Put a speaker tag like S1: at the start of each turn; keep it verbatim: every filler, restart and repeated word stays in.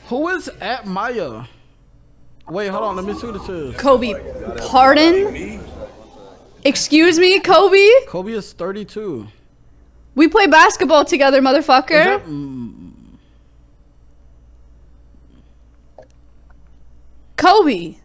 S1: Who is at Maya? Wait, hold on. Let me see what this is.
S2: Kobe, pardon? Excuse me, Kobe?
S1: Kobe is thirty-two.
S2: We play basketball together, motherfucker.
S1: That, mm,
S2: Kobe.